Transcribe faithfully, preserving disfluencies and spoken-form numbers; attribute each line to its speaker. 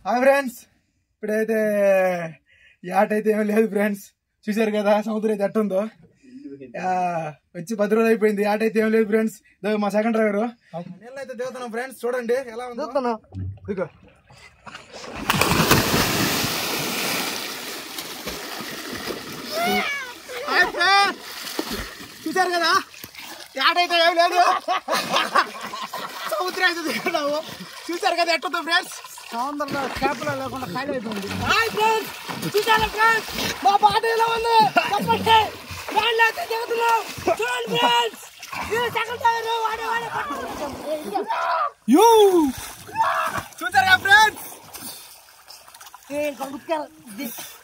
Speaker 1: Hi friends, ఇప్పుడైతే యాట అయితే ఏమీ లేదు ఫ్రెండ్స్. చూసారు కదా సముద్రం అయితే ఎట్టుందో. వచ్చి పది రోజులు అయిపోయింది, యాట అయితే ఏం లేదు ఫ్రెండ్స్. మా సెకండ్ డ్రైవర్ నీళ్ళు అయితే దిగుతున్నాం ఫ్రెండ్స్. చూడండి ఎలా ఉందో. ఇదిగో చూసారు కదా యాట అయితే ఏం లేదు, సముద్రం అయితే దిగుతున్నాము. చూసారు కదా ఎట్టుందో ఫ్రెండ్స్. సముద్రంలో చేపలు లేకుండా ఖాళీ అయిపోయింది. చూసారా ఫ్రెండ్స్ మా పాట ఎలా ఉంది చెప్పండి. వాళ్ళు అయితే దిగుతున్నాం చూడండి ఫ్రెండ్స్. చూసారా ఫ్రెండ్స్.